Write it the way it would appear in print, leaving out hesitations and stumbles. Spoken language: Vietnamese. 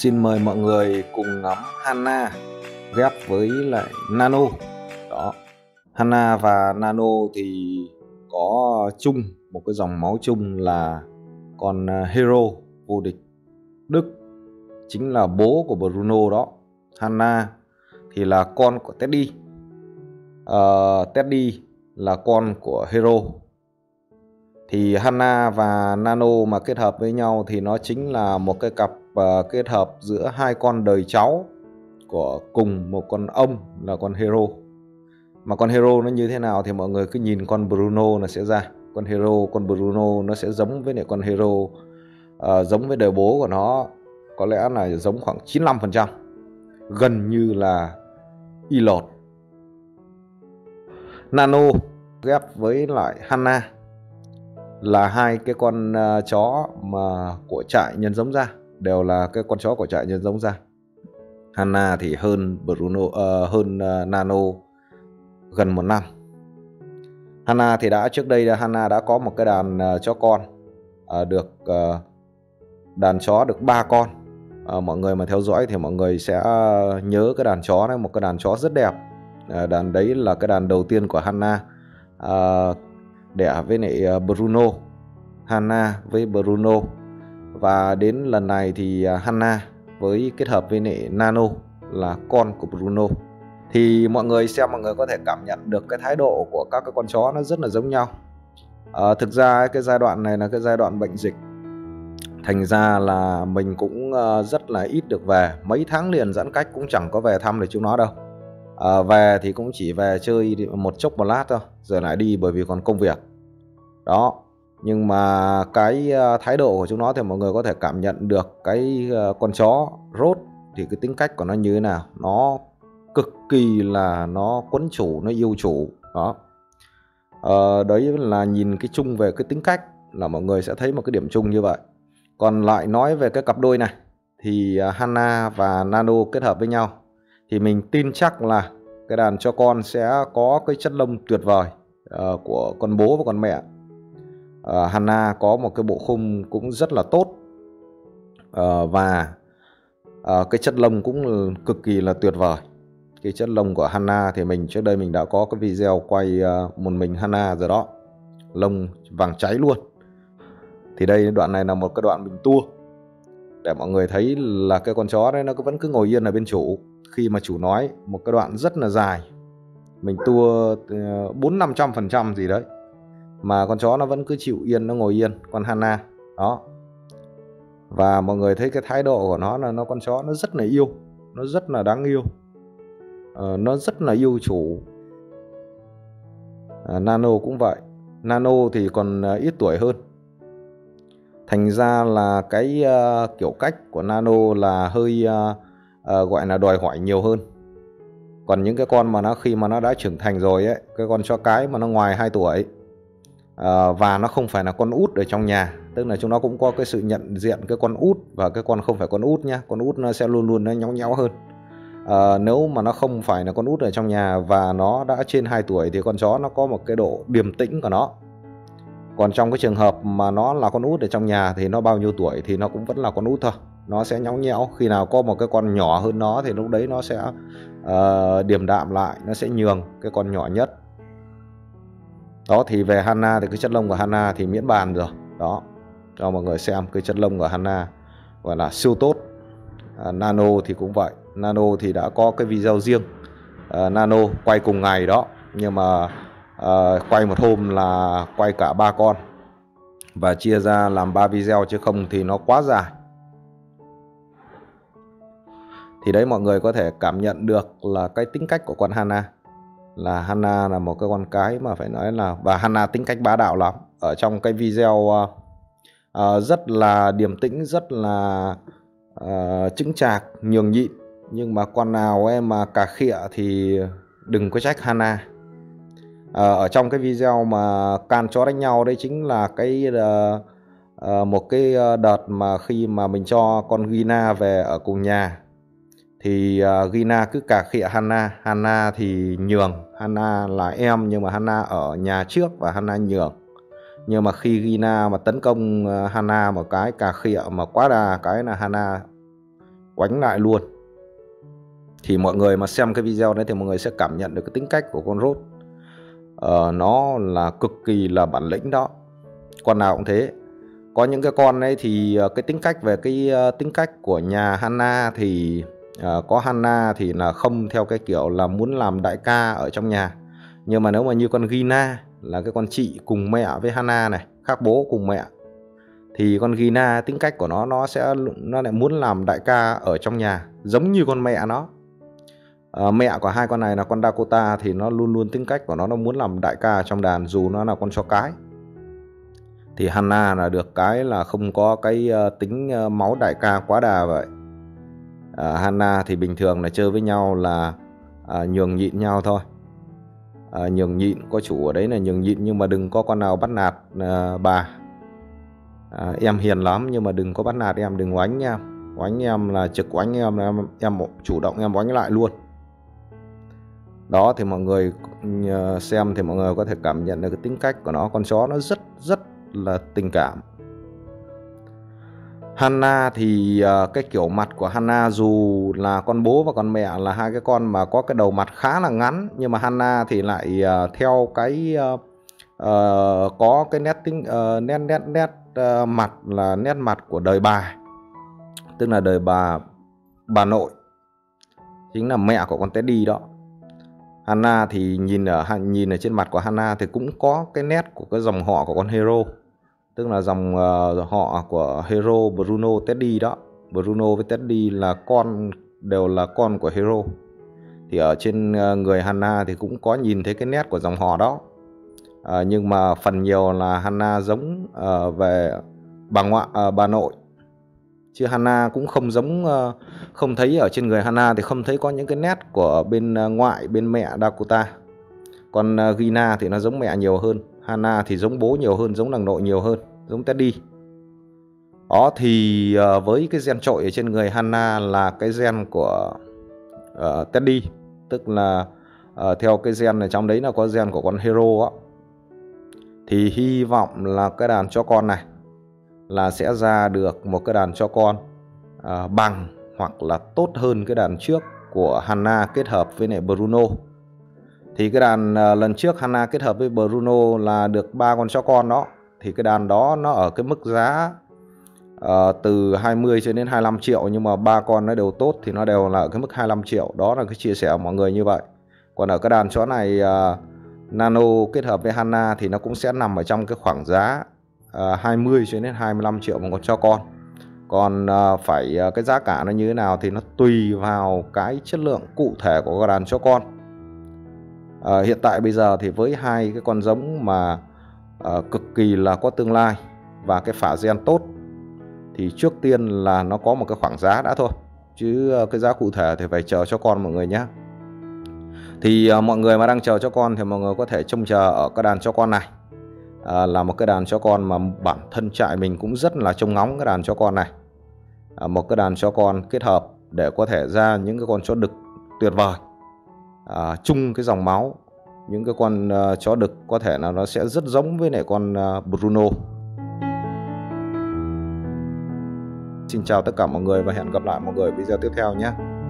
Xin mời mọi người cùng ngắm Hana ghép với lại Nano. Đó, Hana và Nano thì có chung một cái dòng máu chung là con hero vô địch Đức, chính là bố của Bruno đó. Hana thì là con của Teddy, Teddy là con của hero. Thì Hana và Nano mà kết hợp với nhau thì nó chính là một cái cặp kết hợp giữa hai con đời cháu của cùng một con ông là con hero. Mà con hero nó như thế nào thì mọi người cứ nhìn con Bruno là sẽ ra. Con Bruno nó sẽ giống với lại con hero, giống với đời bố của nó, có lẽ là giống khoảng 95%, gần như là y lột. Nano ghép với lại Hana là hai cái con chó mà của trại nhân giống ra, đều là cái con chó của trại nhân giống ra. Hana thì hơn Nano gần 1 năm. Hana thì trước đây Hana đã có một cái đàn chó con, đàn chó được 3 con. Mọi người mà theo dõi thì mọi người sẽ nhớ cái đàn chó này, một cái đàn chó rất đẹp. Đàn đấy là cái đàn đầu tiên của Hana, đẻ với lại Bruno. Hana với Bruno, và đến lần này thì Hana với kết hợp với lại Nano là con của Bruno. Thì mọi người xem, mọi người có thể cảm nhận được cái thái độ của các cái con chó nó rất là giống nhau. Thực ra cái giai đoạn này là cái giai đoạn bệnh dịch, thành ra là mình cũng rất là ít được về. Mấy tháng liền giãn cách cũng chẳng có về thăm được chúng nó đâu. Về thì cũng chỉ về chơi một chốc một lát thôi, rồi lại đi bởi vì còn công việc đó. Nhưng mà cái thái độ của chúng nó thì mọi người có thể cảm nhận được cái con chó Rốt thì cái tính cách của nó như thế nào. Nó cực kỳ là nó quấn chủ, nó yêu chủ đó. Đấy là nhìn cái chung về cái tính cách là mọi người sẽ thấy một cái điểm chung như vậy. Còn lại nói về cái cặp đôi này thì Hana và Nano kết hợp với nhau thì mình tin chắc là cái đàn cho con sẽ có cái chất lông tuyệt vời của con bố và con mẹ. Hana có một cái bộ khung cũng rất là tốt, và cái chất lông cũng cực kỳ là tuyệt vời. Cái chất lông của Hana thì trước đây mình đã có cái video quay một mình Hana rồi đó, lông vàng cháy luôn. Thì đây đoạn này là một cái đoạn mình tua để mọi người thấy là cái con chó đấy nó vẫn cứ ngồi yên ở bên chủ. Khi mà chủ nói một cái đoạn rất là dài, mình tua 400-500% gì đấy, mà con chó nó vẫn cứ chịu yên, nó ngồi yên, con Hana đó. Và mọi người thấy cái thái độ của nó là con chó nó rất là yêu, nó rất là đáng yêu, nó rất là yêu chủ. Nano cũng vậy. Nano thì còn ít tuổi hơn, thành ra là cái kiểu cách của Nano là hơi gọi là đòi hỏi nhiều hơn. Còn những cái con mà khi mà nó đã trưởng thành rồi ấy, cái con chó cái mà nó ngoài 2 tuổi và nó không phải là con út ở trong nhà, tức là chúng nó cũng có cái sự nhận diện cái con út và cái con không phải con út nhá. Con út nó sẽ luôn luôn nó nhéo nhéo hơn. Nếu mà nó không phải là con út ở trong nhà và nó đã trên 2 tuổi thì con chó nó có một cái độ điềm tĩnh của nó. Còn trong cái trường hợp mà nó là con út ở trong nhà thì nó bao nhiêu tuổi thì nó cũng vẫn là con út thôi, nó sẽ nhéo nhéo. Khi nào có một cái con nhỏ hơn nó thì lúc đấy nó sẽ điềm đạm lại, nó sẽ nhường cái con nhỏ nhất đó. Thì về Hana thì cái chất lông của Hana thì miễn bàn rồi đó, cho mọi người xem cái chất lông của Hana gọi là siêu tốt. Nano thì cũng vậy. Nano thì đã có cái video riêng, Nano quay cùng ngày đó, nhưng mà quay một hôm là quay cả 3 con và chia ra làm 3 video, chứ không thì nó quá dài. Thì đấy, mọi người có thể cảm nhận được là cái tính cách của con Hana là một cái con cái mà phải nói là, và Hana tính cách bá đạo lắm. Ở trong cái video rất là điềm tĩnh, rất là chững chạc, nhường nhịn. Nhưng mà con nào mà cà khịa thì đừng có trách Hana. Ở trong cái video mà can chó đánh nhau đấy chính là một cái đợt mà khi mà mình cho con Gina về ở cùng nhà thì Gina cứ cà khịa Hana thì nhường. Hana là em nhưng mà Hana ở nhà trước và Hana nhường. Nhưng mà khi Gina mà tấn công Hana một cái cà khịa mà quá đà cái là Hana oánh lại luôn. Thì mọi người mà xem cái video đấy thì mọi người sẽ cảm nhận được cái tính cách của con Rốt. Nó là cực kỳ là bản lĩnh đó. Con nào cũng thế. Có những cái con ấy thì cái tính cách về cái tính cách của nhà Hanna thì có Hanna thì là không theo cái kiểu là muốn làm đại ca ở trong nhà. Nhưng mà nếu mà như con Gina là cái con chị cùng mẹ với Hanna này, khác bố cùng mẹ, thì con Gina tính cách của nó lại muốn làm đại ca ở trong nhà, giống như con mẹ nó. Mẹ của hai con này là con Dakota thì nó luôn luôn tính cách của nó muốn làm đại ca trong đàn dù nó là con chó cái. Thì Hanna là được cái là không có cái tính máu đại ca quá đà vậy. Hanna thì bình thường là chơi với nhau là nhường nhịn nhau thôi. Nhường nhịn, có chủ ở đấy là nhường nhịn, nhưng mà đừng có con nào bắt nạt bà. Em hiền lắm nhưng mà đừng có bắt nạt em, đừng oánh em. Oánh em là trực oánh em là em chủ động em oánh lại luôn. Đó thì mọi người xem thì mọi người có thể cảm nhận được cái tính cách của nó. Con chó nó rất là tình cảm. Hanna thì cái kiểu mặt của Hanna dù là con bố và con mẹ là hai cái con mà có cái đầu mặt khá là ngắn, nhưng mà Hanna thì lại theo cái có cái nét mặt là nét mặt của đời bà, tức là đời bà nội, chính là mẹ của con Teddy đó. Hanna thì nhìn ở trên mặt của Hanna thì cũng có cái nét của cái dòng họ của con Hero, tức là dòng họ của Hero, Bruno, Teddy đó. Bruno với Teddy đều là con của Hero. Thì ở trên người Hanna thì cũng có nhìn thấy cái nét của dòng họ đó. Nhưng mà phần nhiều là Hanna giống về bà nội, chứ Hanna cũng không giống, không thấy ở trên người Hanna thì không thấy có những cái nét của bên ngoại, bên mẹ Dakota. Còn Gina thì nó giống mẹ nhiều hơn, Hanna thì giống bố nhiều hơn, giống nàng nội nhiều hơn, giống Teddy. Đó thì với cái gen trội ở trên người Hanna là cái gen của Teddy, tức là theo cái gen này trong đấy là có gen của con Hero á. Thì hy vọng là cái đàn chó con này là sẽ ra được một cái đàn chó con bằng hoặc là tốt hơn cái đàn trước của Hanna kết hợp với lại Bruno. Thì cái đàn lần trước Hanna kết hợp với Bruno là được 3 con chó con đó. Thì cái đàn đó nó ở cái mức giá từ 20 cho đến 25 triệu, nhưng mà 3 con nó đều tốt thì nó đều là ở cái mức 25 triệu. Đó là cái chia sẻ của mọi người như vậy. Còn ở cái đàn chó này Nano kết hợp với Hanna thì nó cũng sẽ nằm ở trong cái khoảng giá 20 cho đến 25 triệu một con chó con. Còn phải cái giá cả nó như thế nào thì nó tùy vào cái chất lượng cụ thể của cái đàn chó con. Hiện tại bây giờ thì với hai cái con giống mà cực kỳ là có tương lai và cái phả gen tốt thì trước tiên là nó có một cái khoảng giá đã thôi, chứ cái giá cụ thể thì phải chờ cho con mọi người nhé. Thì mọi người mà đang chờ cho con thì mọi người có thể trông chờ ở cái đàn chó con này. Là một cái đàn chó con mà bản thân trại mình cũng rất là trông ngóng cái đàn chó con này. Một cái đàn chó con kết hợp để có thể ra những cái con chó đực tuyệt vời, chung cái dòng máu. Những cái con chó đực có thể là nó sẽ rất giống với lại con Bruno. Xin chào tất cả mọi người và hẹn gặp lại mọi người video tiếp theo nhé.